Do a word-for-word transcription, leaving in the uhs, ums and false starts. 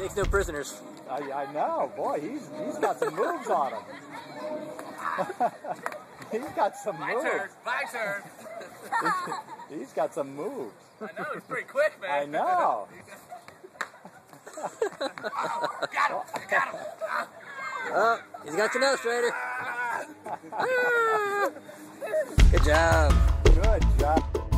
Takes no prisoners. I, I know, boy, he's he's got some moves on him. He's got some My moves. turn, my turn. He's got some moves. I know, he's pretty quick, man. I know. Oh, got him, got him. Oh, he's got you now, Stryder. Good job. Good job.